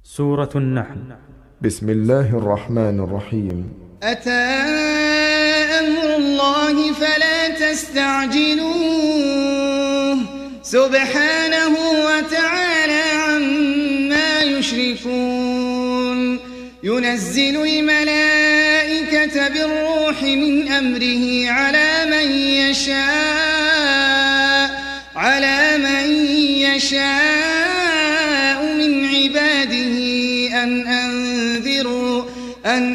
سورة النحل. بسم الله الرحمن الرحيم. أتى أمر الله فلا تستعجلوه سبحانه وتعالى عما يشركون. ينزل الملائكة بالروح من أمره على من يشاء من عباده أن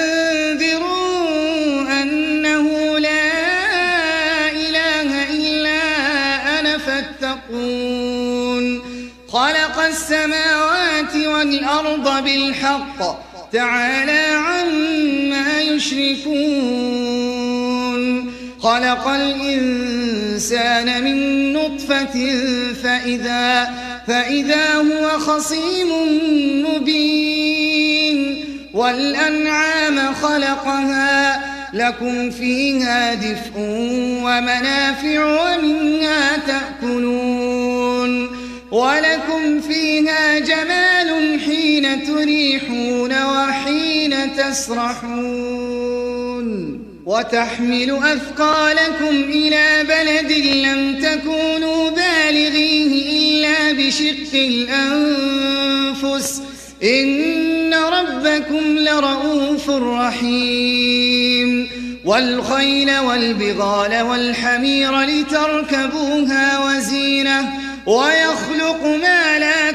أنذروا أنه لا إله إلا أنا فاتقون. خلق السماوات والأرض بالحق تعالى عما يشركون. خلق الإنسان من نطفة فإذا هو خصيم مبين. والأنعام خلقها لكم فيها دفء ومنافع ومنها تأكلون. ولكم فيها جمال حين تريحون وحين تسرحون. وتحمل أثقالكم إلى بلد لم تكونوا بالغيه إلا بشق الأنفس إن ربكم لرؤوف رحيم. والخيل والبغال والحمير لتركبوها وزينة ويخلق ما لا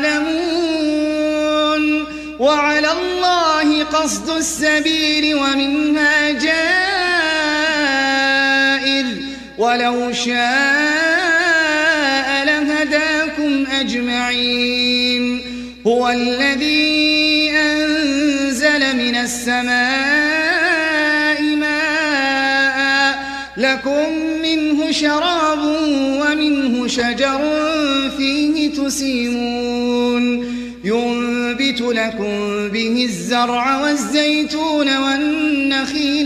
تعلمون. وعلى الله قصد السبيل ومنها جائر ولو شاء لهداكم أجمعين. هو الذي أنزل من السماء ماء لكم منه شراب ومنه شجر فيه تسيمون. ينبت لكم به الزرع والزيتون والنخيل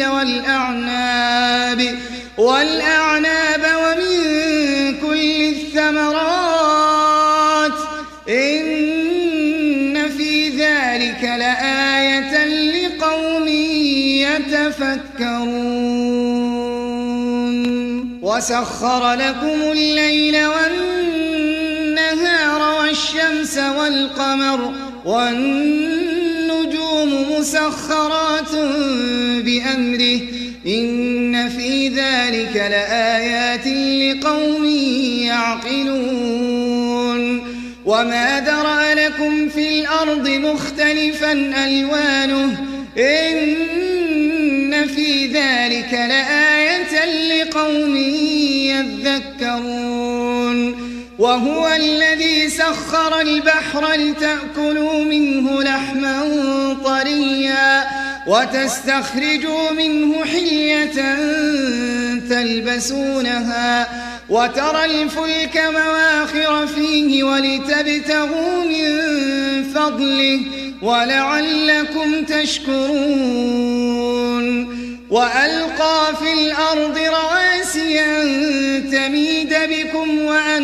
والأعناب ومن كل الثمرات إن في ذلك لآية لقوم يتفكرون. وسخر لكم الليل والنهار والشمس والقمر والنجوم مسخرات بأمره إن في ذلك لآيات لقوم يعقلون. وما ذرأ لكم في الأرض مختلفا ألوانه إن في ذلك لآية لقوم يذكرون. وهو الذي سخر البحر لتأكلوا منه لحما طريا وتستخرجوا منه حلية تلبسونها وترى الفلك مواخر فيه ولتبتغوا من فضله ولعلكم تشكرون. وألقى في الأرض رواسي أن تميد بكم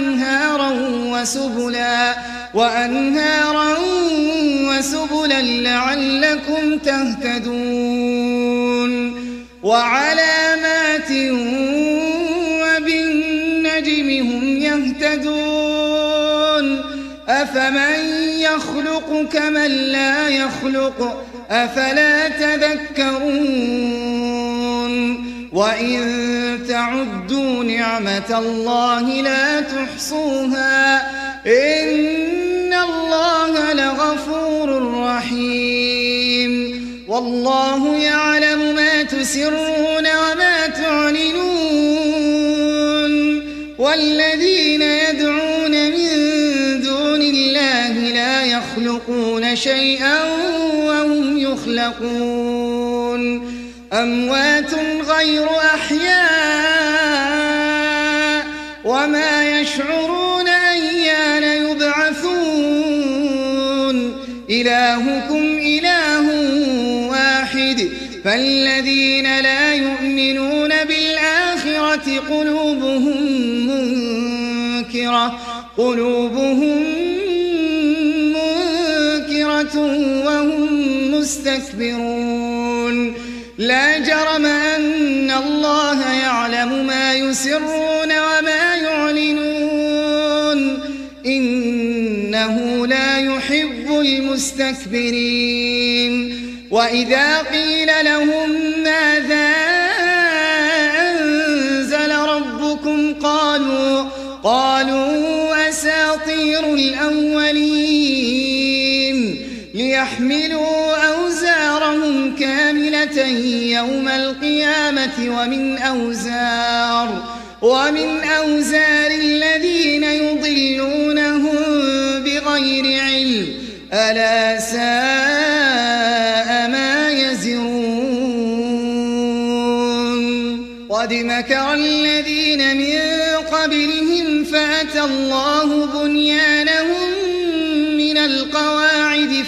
وأنهارا وسبلا لعلكم تهتدون. وعلامات وبالنجم هم يهتدون. أفمن يخلق كمن لا يخلق أفلا تذكرون. وإن تعدوا نعمة الله لا تحصوها إن الله لغفور رحيم. والله يعلم ما تسرون وما تعلنون. والذين يدعون من دون الله لا يخلقون شيئا وهم يخلقون. أموات غير أحياء وما يشعرون أيان يبعثون. إلهكم إله واحد فالذين لا يؤمنون بالآخرة قلوبهم منكرة المستكبرون لا جرم أن الله يعلم ما يسرون وما يعلنون إنه لا يحب المستكبرين وإذا قيل لهم ماذا أنزل ربكم قالوا أساطير الأولين ليحملوا أوزارهم كاملة يوم القيامة ومن أوزار الذين يضلونهم بغير علم ألا ساء ما يزرون قد مكر الذين من قبلهم فأتى الله بنيانهم من القواعد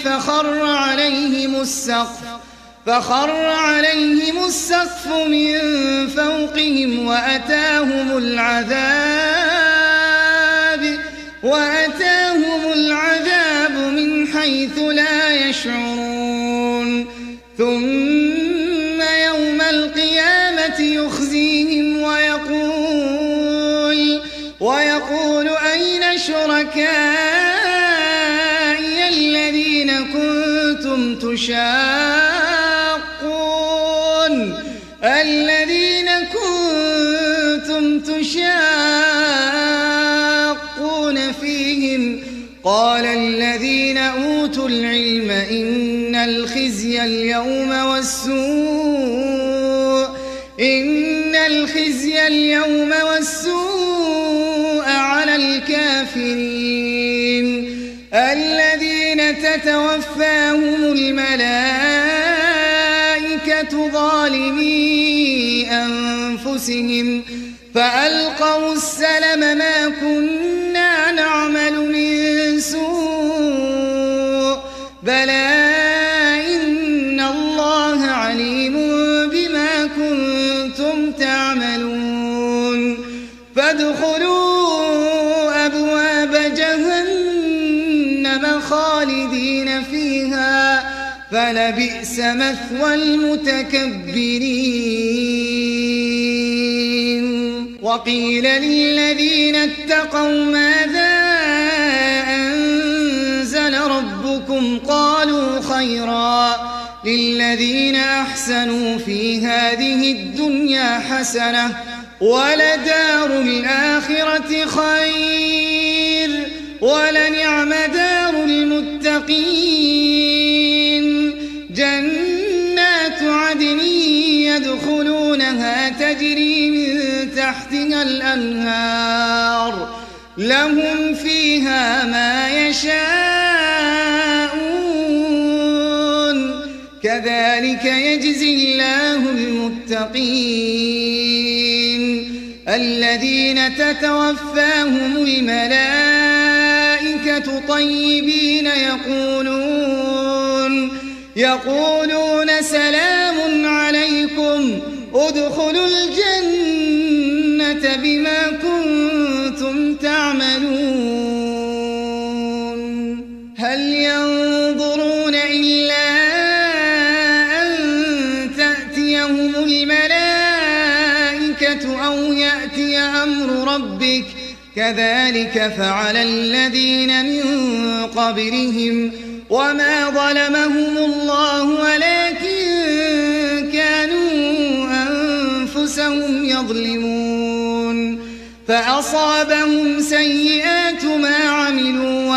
فخر عليهم السقف من فوقهم وأتاهم العذاب من حيث لا يشعرون ثم يوم القيامة يخزيهم ويقول أين شركائي الذين كنتم تشاقون فيهم قال الذين أوتوا العلم إن الخزي اليوم والسوء على الكافرين الذين تتوفاهم الملائكة ظالمي أنفسهم فألقوا السلم ما كنا نعمل من سوء بلى إن الله عليم بما كنتم تعملون فادخلوا أبواب جهنم خالدين فيها فلبئس مثوى المتكبرين وقيل للذين اتقوا ماذا أنزل ربكم قالوا خيرا للذين أحسنوا في هذه الدنيا حسنة ولدار الآخرة خير ولنعم دار المتقين جنات عدن يدخلونها تجري من تحتها الأنهار لهم فيها ما يشاءون كذلك يجزي الله المتقين الذين تتوفاهم الملائكة طيبين يقولون سلام عليكم ادخلوا الجنة بما كنتم تعملون هل ينظرون إلا أن تأتيهم الملائكة أو يأتي أمر ربك كذلك فعل الذين من قبلهم وما ظلمهم الله ولكن كانوا أنفسهم يظلمون فأصابهم سيئات ما عملوا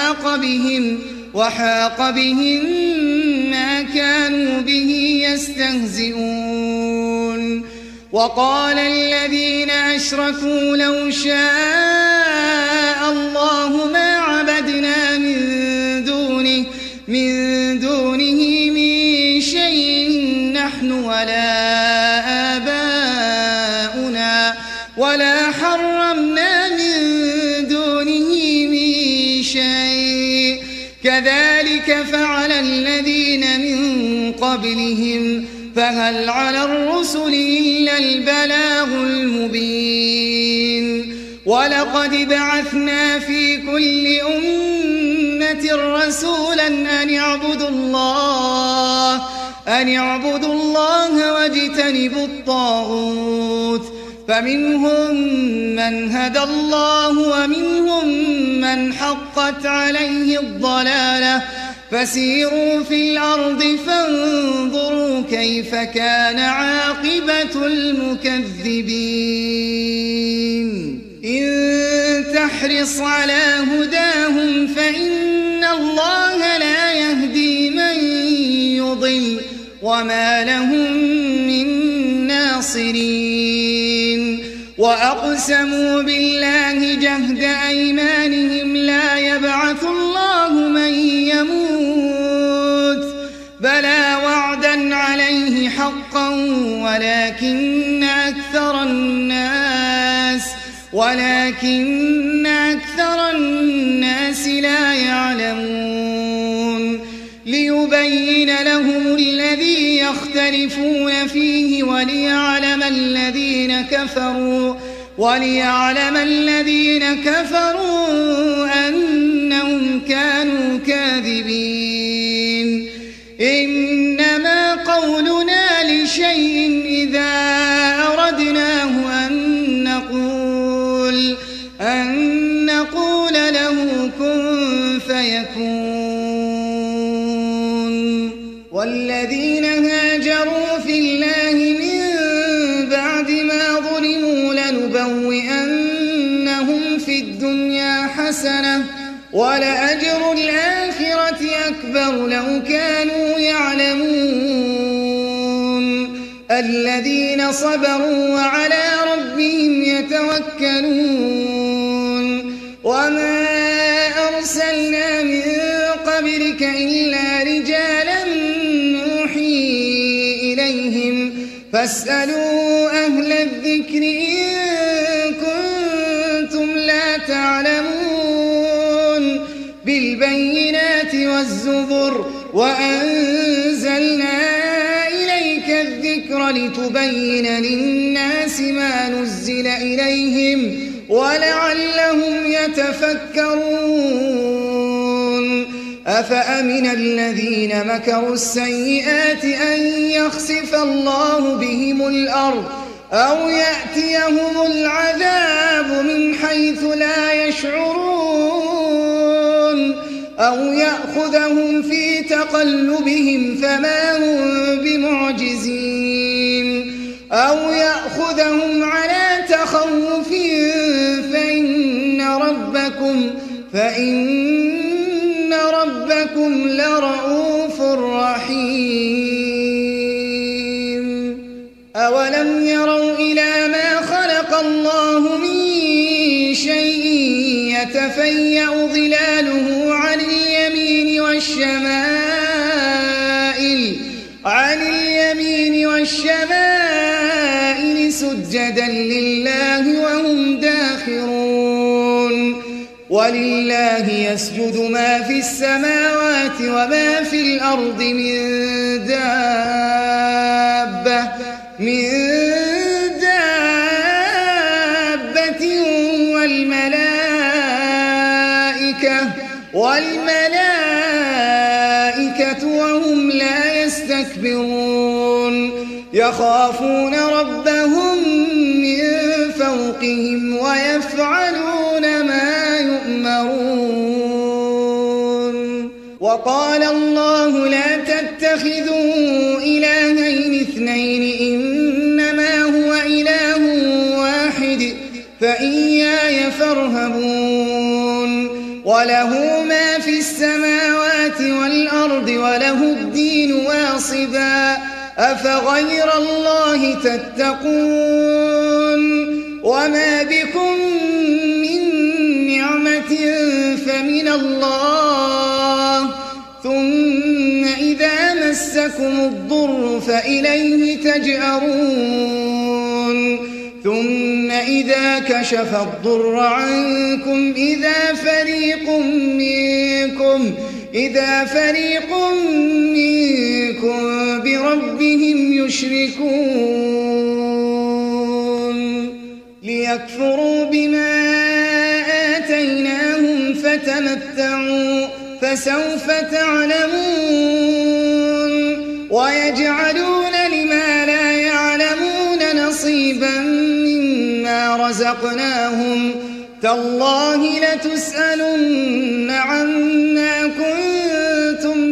وحاق بهم ما كانوا به يستهزئون وقال الذين أشركوا لو شاء الله ما عبدنا من دونه من شيء نحن ولا آباؤنا ولا حرمنا من دونه من شيء كذلك فعل الذين من قبلهم فهل على الرسل إلا البلاغ المبين ولقد بعثنا في كل أمة رسولا أن اعبدوا الله واجتنبوا الطاغوت فمنهم من هدى الله ومنهم من حقت عليه الضلالة فسيروا في الأرض فانظروا كيف كان عاقبة المكذبين إن تحرص على هداهم فإن الله لا يهدي من يضل وما لهم من ناصرين وأقسموا بالله جهد أيمانهم لا يبعث الله من يموت بلى وعدا عليه حقا ولكن أكثر الناس لا يعلمون ليبين لهم الذي يختلفون فيه وليعلم الذين كفروا أنهم كانوا كاذبين إنما قولنا لشيء إذا أردناه أن نقول له كن فيكون والذين هاجروا في الله من بعد ما ظلموا لنبوئنهم في الدنيا حسنة ولأجر الآخرة أكبر لو كانوا يعلمون الذين صبروا وعلى ربهم يتوكلون وما أرسلنا من قبلك إلا رجالا نوحي إليهم فاسألوا أهل الذكر إن كنتم لا تعلمون بالبينات والزبر وأنزلنا إليك الذكر لتبين للناس ما نزل إليهم ولعلهم يتفكرون أفأمن الذين مكروا السيئات أن يخسف الله بهم الأرض أو يأتيهم العذاب من حيث لا يشعرون أو يأخذهم في تقلبهم فما هم بمعجزين أو يأخذهم على تخوف فإن ربكم لرؤوف رحيم أولم يروا إلى ما خلق الله من شيء يتفيأ ظلاله عن اليمين والشمائل سجدا لله وهم داخرون ولله يسجد ما في السماوات وما في الأرض من دابة والملائكة وهم لا يستكبرون يخافون ربهم من فوقهم ويفعلون ما يؤمرون وقال الله لا تتخذوا إلهين اثنين إنما هو إله واحد فإياي فارهبون وله ما في السماوات والأرض وله الدين واصبا أفغير الله تتقون وما بكم من نعمة فمن الله ثم إذا مسكم الضر فإليه تجأرون ثم إذا كشف الضر عنكم إذا فريق منكم بربهم يشركون ليكفروا بما آتيناهم فسوف تعلمون ويجعلون لما لا يعلمون نصيبا مما رزقناهم تالله لتسألن عما كنتم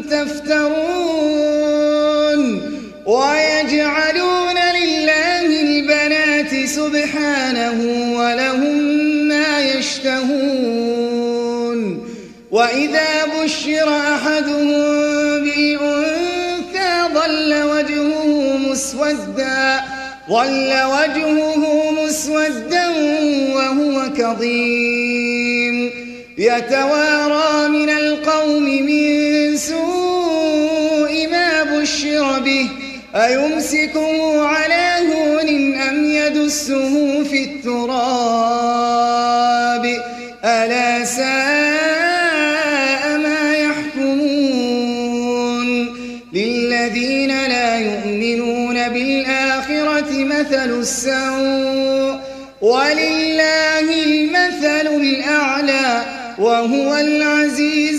تفترون ويجعلون لله البنات سبحانه ولهم ما يشتهون وإذا بشر أحدهم بالأنثى ظل وجهه مسودا وهو كظيم يتوارى من القوم من سوء ما بشر به أيمسكه على هون أم يدسه في التراب ألا ساء ما يحكمون للذين لا يؤمنون بالآخرة مثل السوء ولله المثل الأعلى وهو العزيز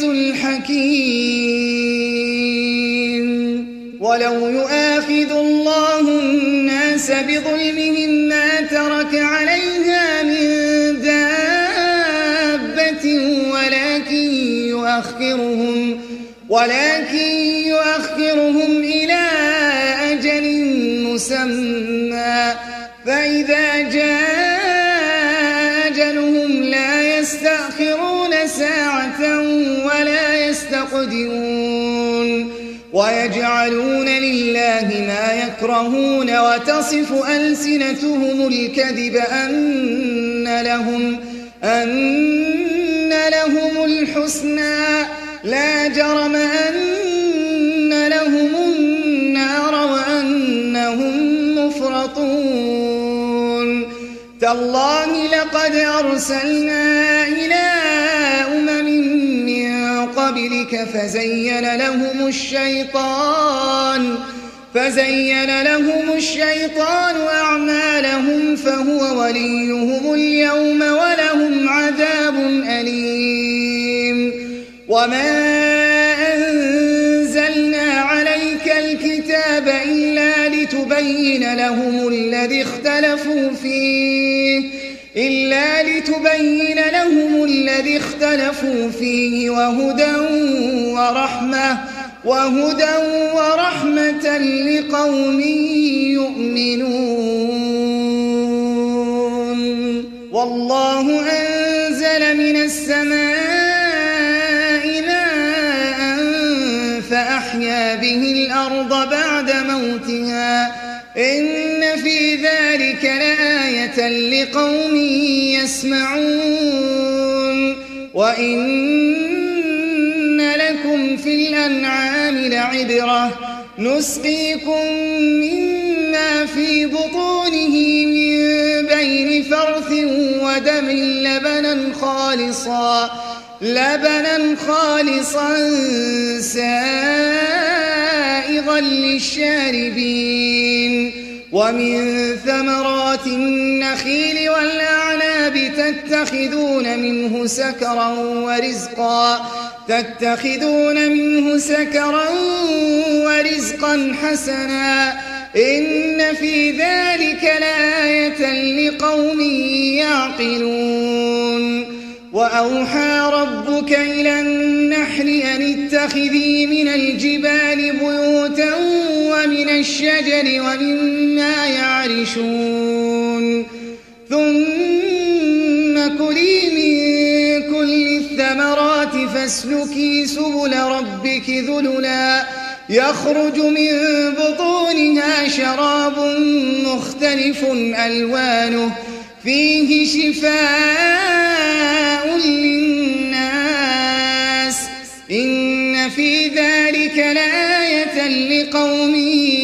الحكيم ولو يؤاخذ الله الناس بظلمهم ما ترك عليها من دابة ولكن يؤخرهم إلى أجل مسمى فإذا جاء أجلهم لا يستأخرون ساعة ولا يستقدمون ويجعلون لله ما يكرهون وتصف ألسنتهم الكذب أن لهم الحسنى لا جرم أن لهم النار وأنهم مفرطون تالله لقد أرسلنا إلى أمم من قبلك فزين لهم الشيطان أعمالهم فهو وليهم اليوم ولهم عذاب أليم وما أنزلنا عليك الكتاب إلا لتبين لهم الذي اختلفوا فيه وهدى ورحمة لقوم يؤمنون والله أنزل من السماء ماء فأحيا به الأرض بعد موتها إن في ذلك لآية لقوم يسمعون وإن لكم في الأنعام لعبرة نسقيكم مما في بطونه من بين فرث ودم لبنا خالصا سائغا للشاربين ومن ثمرات النخيل والأعناب تتخذون منه سكرا ورزقا حسنا إن في ذلك لآية لقوم يعقلون وأوحى ربك إلى النحل أن اتخذي من الجبال بيوتا ومن الشجر ومما يعرشون ثم كلي من كل الثمرات فاسلكي سبل ربك ذللا يخرج من بطونها شراب مختلف ألوانه فيه شفاء للناس إن في ذلك لآية لقوم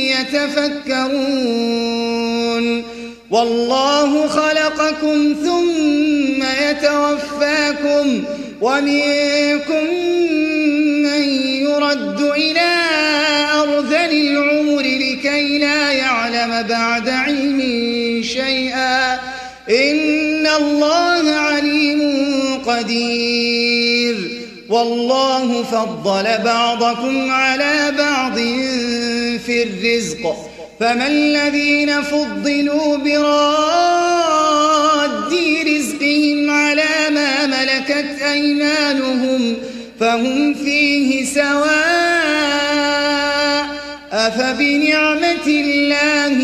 يتفكرون والله خلقكم ثم يتوفاكم ومنكم من يرد إلى أرذل العمر لكي لا يعلم بعد علم شيئا إن الله عليم قدير والله فضل بعضكم على بعض في الرزق فما الذين فضلوا براد رزقهم على ما ملكت أيمانهم فهم فيه سواء أفبنعمة الله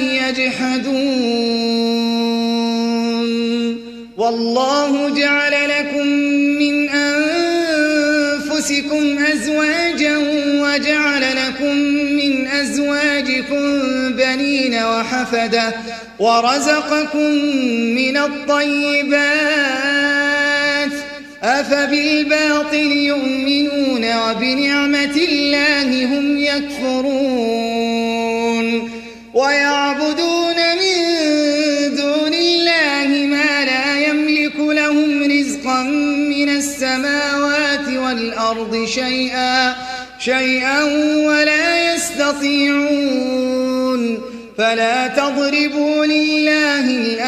يجحدون والله جعل لكم من أنفسكم أزواجا وجعل لكم من أزواجكم بنين وحفدة ورزقكم من الطيبات أفبالباطل يؤمنون وبنعمة الله هم يكفرون ويعبدون من دون الله ما لا يملك لهم رزقا من السماوات والأرض شيئا ولا يستطيعون فلا تضربوا لله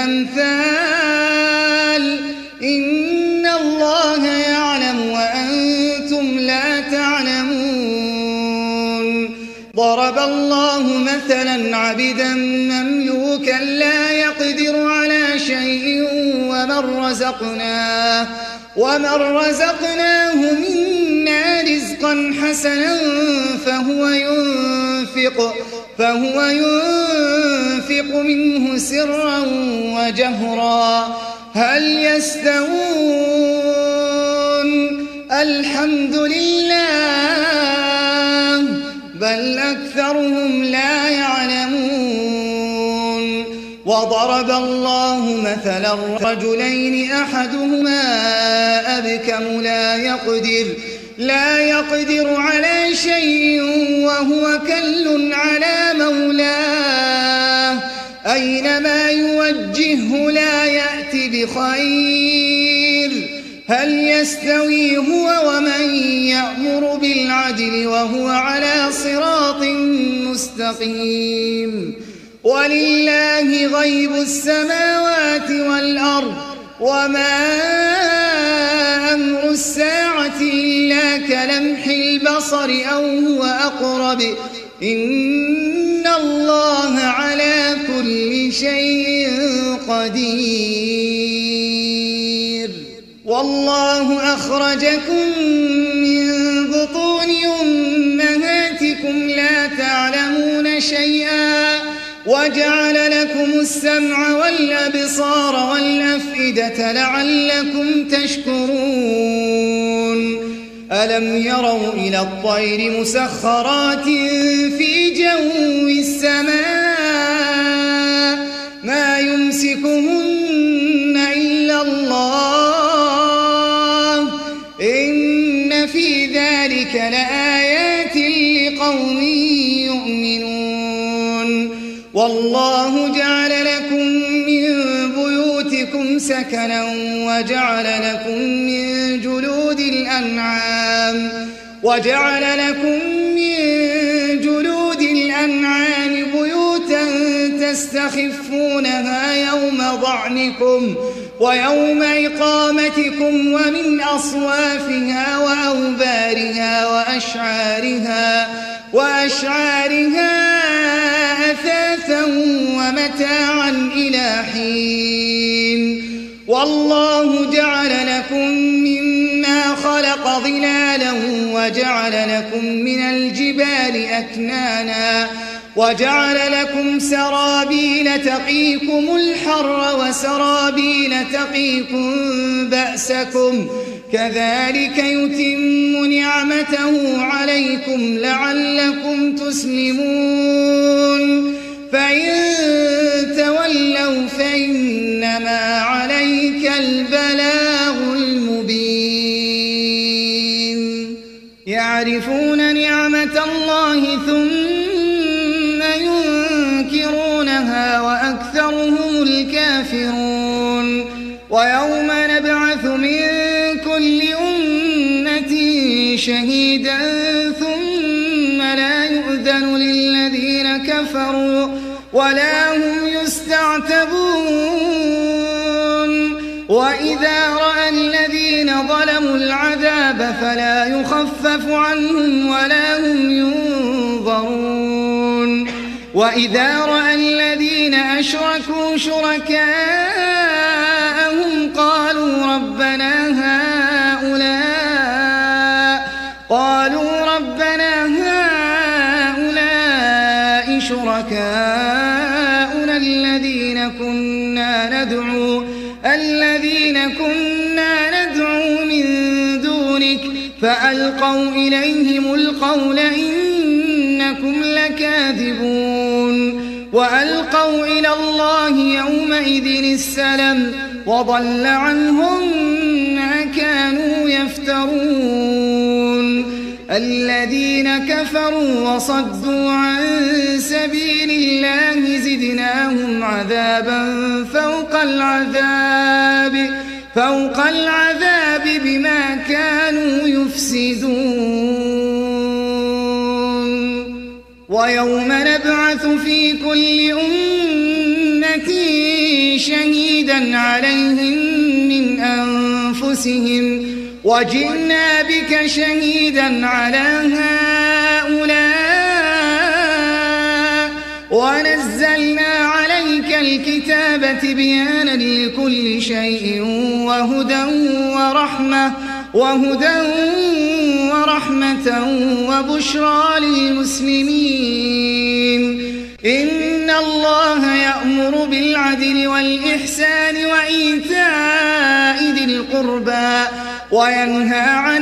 الأمثال إن الله يعلم وأنتم لا تعلمون ضرب الله مثلا عبدا مملوكا لا يقدر على شيء ومن رزقناه منا رزقا حسنا فهو ينفق منه سرا وجهرا هل يستوون الحمد لله بل أكثرهم لا يعلمون وضرب الله مثلا رجلين أحدهما أبكم لا يقدر على شيء وهو كل على مولاه أينما يوجهه لا يأتي بخير هل يستوي هو ومن يأمر بالعدل وهو على صراط مستقيم ولله غيب السماوات والأرض وما أمر الساعة إلا كلمح البصر أو هو أقرب إن الله على كل شيء قدير والله أخرجكم من بطون أمهاتكم لا تعلمون شيئا وجعل لكم السمع والأبصار والأفئدة لعلكم تشكرون ألم يروا إلى الطير مسخرات في جو السماء ما يمسكهن إلا الله إن في ذلك لآيات لقوم يؤمنون والله جعل لكم من بيوتكم سكنا وجعل لكم من جلود الأنعام بيوتا تستخفونها يوم ضعنكم ويوم إقامتكم ومن أصوافها وأوبارها وأشعارها أثاثا ومتاعا إلى حين والله جعل لكم مما خلق ظلالا وجعل لكم من الجبال أكنانا وجعل لكم سرابيل تقيكم الحر وسرابيل تقيكم بأسكم كذلك يتم نعمته عليكم لعلكم تسلمون فإن تولوا فإنما عليك البلاغ المبين يعرفون نعمة الله ثم ينكرونها وأكثرهم الكافرون ويوم نبعث من كل أمة شهيدا ثم لا يؤذن للذين كفروا ولا هم يستعتبون وإذا رأى رأى الذين ظلموا العذاب فلا يخفف عنهم ولا هم ينظرون وإذا رأى الذين أشركوا شركاءهم قالوا ربنا هؤلاء شركاؤنا الذين كنا ندعو من دونك فألقوا إليهم القول إنكم لكاذبون وألقوا إلى الله يومئذ السلم وضل عنهم ما كانوا يفترون الذين كفروا وصدوا عن سبيل الله زدناهم عذابا فوق العذاب بما كانوا يفسدون ويوم نبعث في كل أمة شهيدا عليهم من أنفسهم وجئنا بك شهيدا على هؤلاء ونزلنا عليك الكتاب تبيانا لكل شيء وهدى ورحمة وبشرى للمسلمين إن الله يأمر بالعدل والإحسان وإيتاء ذي القربى وينهى عن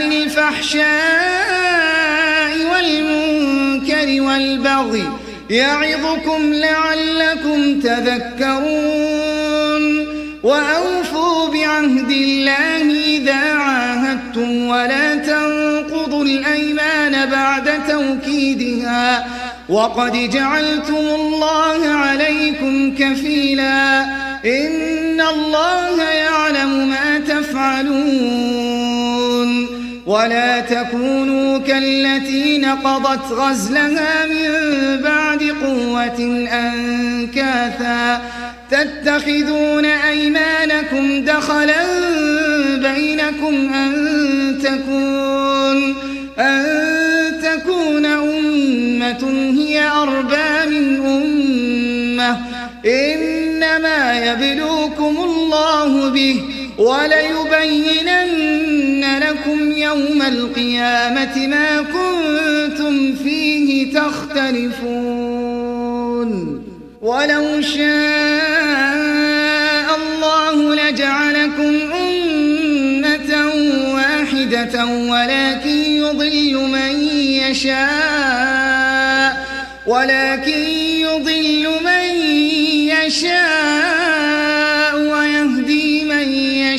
الفحشاء والمنكر والبغي يعظكم لعلكم تذكرون وأوفوا بعهد الله إذا عاهدتم ولا تنقضوا الأيمان بعد توكيدها وقد جعلتم الله عليكم كفيلا إن الله يعلم ما تفعلون ولا تكونوا كالتي نقضت غزلها من بعد قوة أنكاثا تتخذون أيمانكم دخلا بينكم أن تكون أمة هي أربى من أمة إنما يبلوكم الله به وليبينن لكم يوم القيامة ما كنتم فيه تختلفون ولو شاء الله لجعلكم أمة واحدة ولكن يضل من يشاء ويهدي من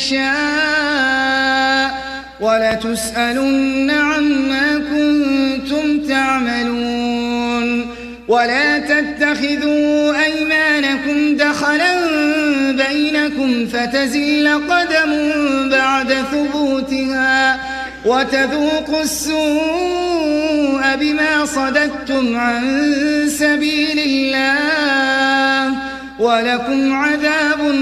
يشاء ولتسألن عما كنتم تعملون ولا تتخذوا أيمانكم دخلا بينكم فتزل قدم بعد ثبوتها وتذوقوا السوء بما صددتم عن سبيل الله ولكم عذاب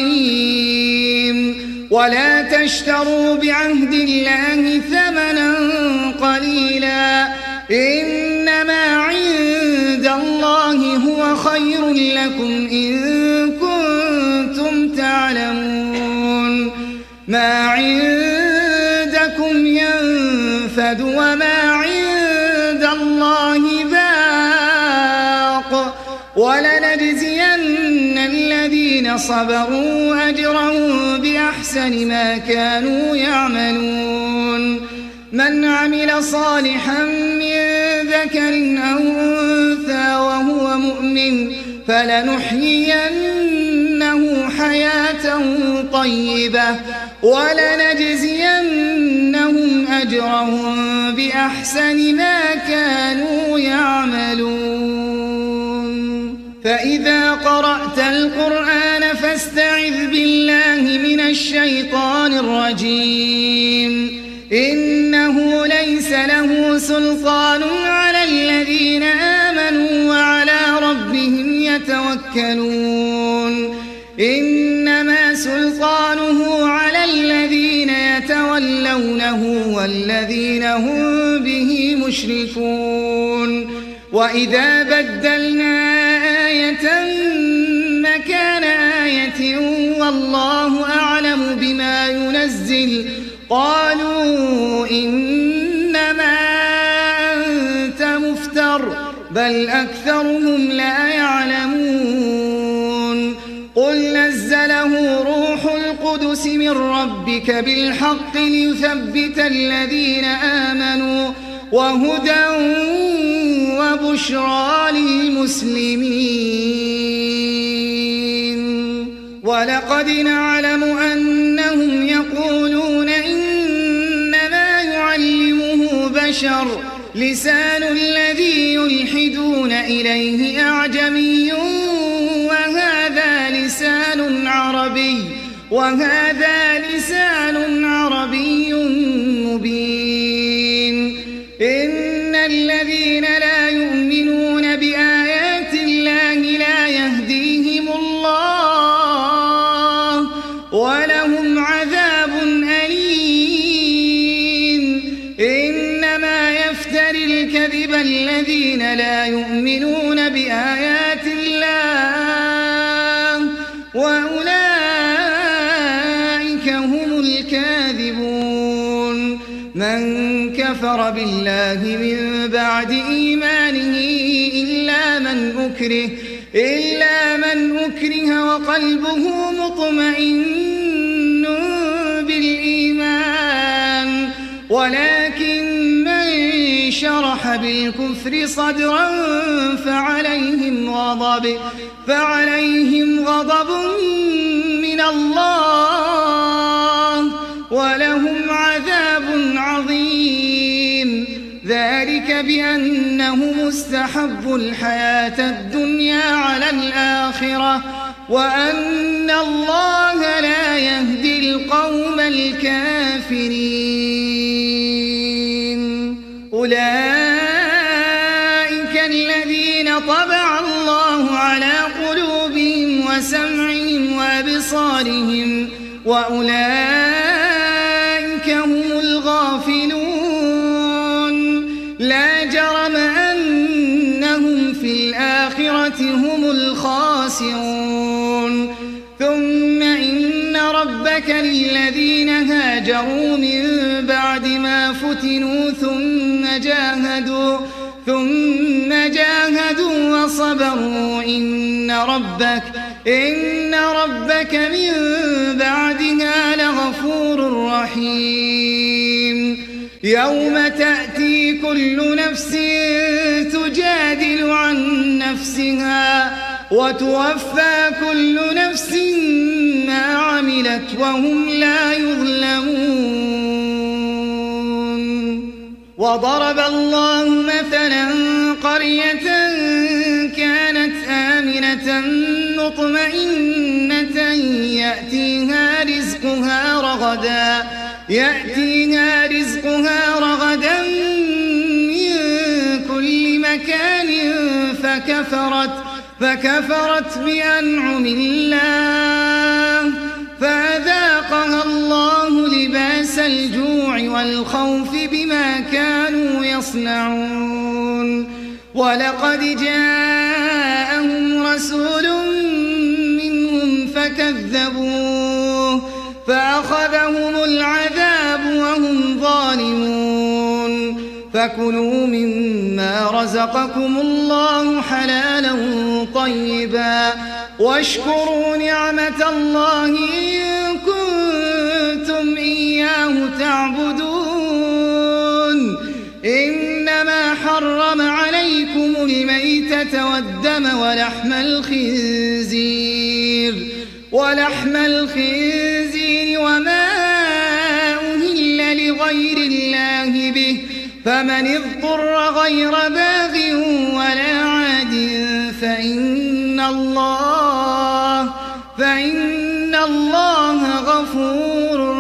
عظيم ولا تشتروا بعهد الله ثمنا قليلا إنما عند الله هو خير لكم إن كنتم تعلمون ما عندكم ينفد وما عند الله باق ولنجزين الذين صبروا أجرهم بأحسن ما كانوا يعملون من عمل صالحا من ذكر أو أنثى وهو مؤمن فلنحيينه حياة طيبة ولنجزينهم أجرهم بأحسن ما كانوا يعملون فإذا قرأت القرآن فاستعذ بالله من الشيطان الرجيم إنه ليس له سلطان على الذين آمنوا وعلى ربهم يتوكلون إنما سلطانه على الذين والذين هم به مشركون وإذا بدلنا آية مكان آية والله أعلم بما ينزل قالوا إنما أنت مفتر بل أكثرهم لا يعلمون قل نزله روح القدس من ربك بالحق ليثبت الذين آمنوا وهدى وبشرى للمسلمين ولقد نعلم أنهم يقولون إنما يعلمه بشر لسان الذي يلحدون إليه أعجمي وهذا لسان عربي مبين إن الذين لا يؤمنون بآيات الله لا يهديهم الله ولهم عذاب أليم إنما يفتري الكذب الذين لا يؤمنون بآيات الله وأولئك هم الكاذبون من كفر بالله من بعد إيمانه إلا من أكره وقلبه مطمئن بالإيمان ولكن من شرح بالكفر صدرا فعليهم غضب من الله ولهم عذاب عظيم ذلك بأنهم استحبوا الحياة الدنيا على الآخرة وأن الله لا يهدي القوم الكافرين أولئك الذين طبع الله على قلوبهم وسمعهم وأبصارهم وأولئك هم الغافلون لا جرم أنهم في الآخرة هم الخاسرون ثم إن ربك للذين هاجروا من بعد ما فتنوا ثم جاهدوا وصبروا إن ربك من بعدها لغفور رحيم يوم تأتي كل نفس تجادل عن نفسها وتوفى كل نفس ما عملت وهم لا يظلمون وضرب الله مثلا قرية كانت آمنة مطمئنة يأتيها رزقها رغدا من كل مكان فكفرت بأنعم الله فأذاقها الله لباس الجوع والخوف بما كانوا يصنعون ولقد جاءهم رسول منهم فكذبوه فأخذهم العذاب وهم ظالمون فكلوا مما رزقكم الله حلالا طيبا واشكروا نعمة الله إن كنتم إياه تعبدون إنما حرم عليكم الميتة والدم ولحم الخنزير وما أهل لغير الله به فمن اضطر غير باغ ولا عاد فإن الله غفور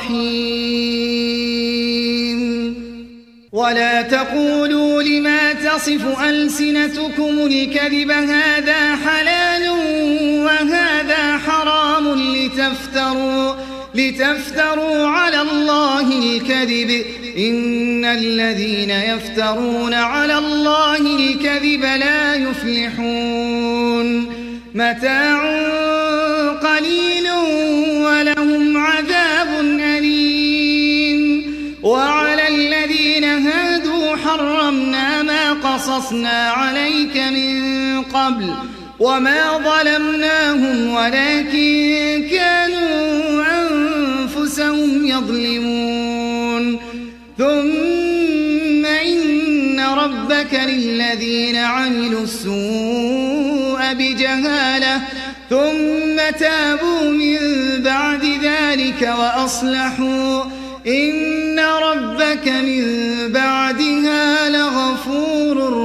رحيم ولا تقولوا لما تصف ألسنتكم الكذب هذا حلال وهذا حرام لتفتروا على الله الكذب إن الذين يفترون على الله الكذب لا يفلحون متاع قليل ولهم عذاب أليم وعلى الذين هادوا حرمنا ما قصصنا عليك من قبل وما ظلمناهم ولكن كانوا أنفسهم يظلمون ثم إن ربك للذين عملوا السوء بجهالة ثم تابوا من بعد ذلك وأصلحوا إن ربك من بعدها لغفور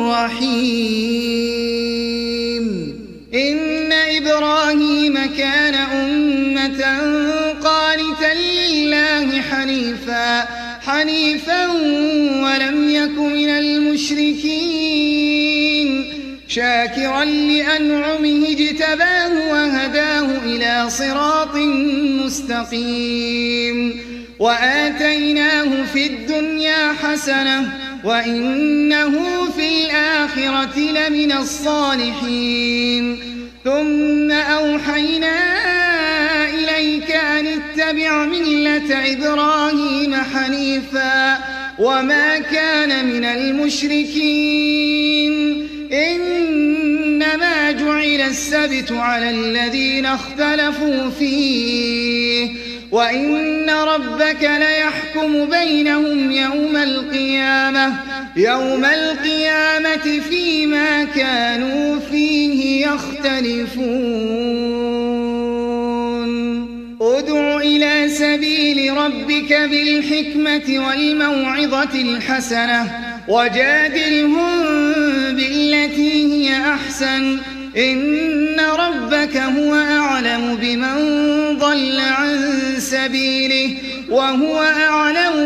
رحيم إن إبراهيم كان أمة قانتا لله حنيفا ولم يك من المشركين شاكرا لأنعمه اجتباه وهداه إلى صراط مستقيم وآتيناه في الدنيا حسنة وإنه في الآخرة لمن الصالحين ثم أوحينا إليك أن اتبع ملة إبراهيم حنيفا وما كان من المشركين إنما جعل السبت على الذين اختلفوا فيه وإن ربك ليحكم بينهم يوم القيامة فيما كانوا فيه يختلفون ادع إلى سبيل ربك بالحكمة والموعظة الحسنة وجادلهم بالتي هي أحسن إن ربك هو أعلم بمن ضل عن سبيله وهو أعلم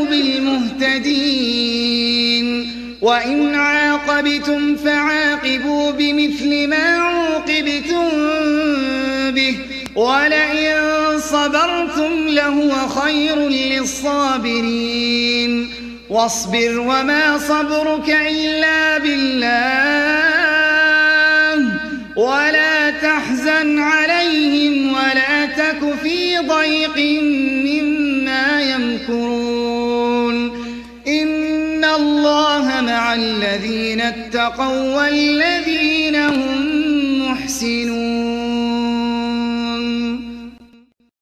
بالمهتدين وإن عاقبتم فعاقبوا بمثل ما عوقبتم به ولئن صبرتم لهو خير للصابرين واصبر وما صبرك إلا بالله ولا تحزن عليهم ولا تك في ضيق مما يمكرون إن الله مع الذين اتقوا والذين هم محسنون